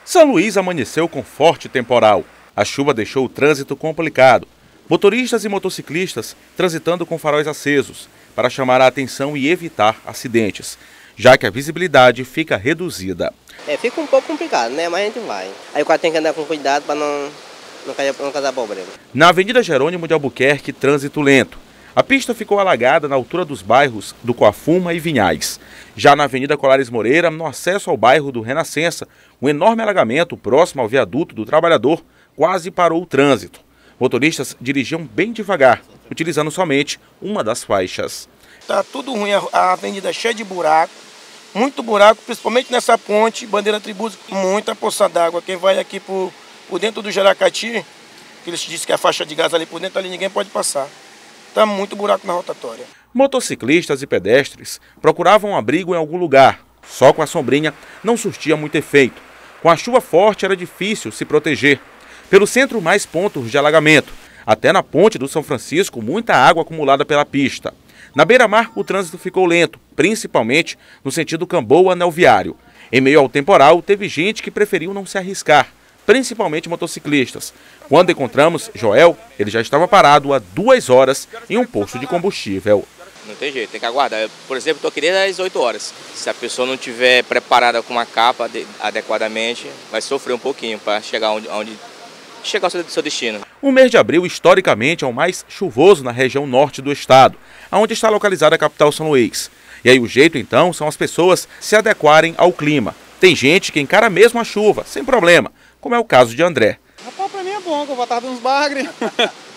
São Luís amanheceu com forte temporal. A chuva deixou o trânsito complicado. Motoristas e motociclistas transitando com faróis acesos para chamar a atenção e evitar acidentes, já que a visibilidade fica reduzida. Fica um pouco complicado, né? Mas a gente vai. Aí o cara tem que andar com cuidado para não causar problema. Na Avenida Jerônimo de Albuquerque, trânsito lento. A pista ficou alagada na altura dos bairros do Coafuma e Vinhais. Já na Avenida Colares Moreira, no acesso ao bairro do Renascença, um enorme alagamento próximo ao viaduto do Trabalhador quase parou o trânsito. Motoristas dirigiam bem devagar, utilizando somente uma das faixas. Tá tudo ruim, a avenida é cheia de buraco, muito buraco, principalmente nessa ponte, Bandeira Tribuna, muita poça d'água. Quem vai aqui por dentro do Jaracati, que eles dizem que a faixa de gás ali por dentro, ali ninguém pode passar. Tá muito buraco na rotatória. Motociclistas e pedestres procuravam abrigo em algum lugar. Só com a sombrinha não surtia muito efeito. Com a chuva forte era difícil se proteger. Pelo centro, mais pontos de alagamento. Até na ponte do São Francisco, muita água acumulada pela pista. Na beira-mar, o trânsito ficou lento, principalmente no sentido Camboa-Anel Viário. Em meio ao temporal, teve gente que preferiu não se arriscar, principalmente motociclistas. Quando encontramos Joel, ele já estava parado há 2 horas em um posto de combustível. Não tem jeito, tem que aguardar. Por exemplo, estou aqui desde as 8 horas. Se a pessoa não estiver preparada com uma capa adequadamente, vai sofrer um pouquinho para chegar onde chegar ao seu destino. O mês de abril, historicamente, é o mais chuvoso na região norte do estado, onde está localizada a capital São Luís. E aí o jeito, então, são as pessoas se adequarem ao clima. Tem gente que encara mesmo a chuva, sem problema, como é o caso de André. Rapaz, pra mim é bom, que eu vou estar nos bagres.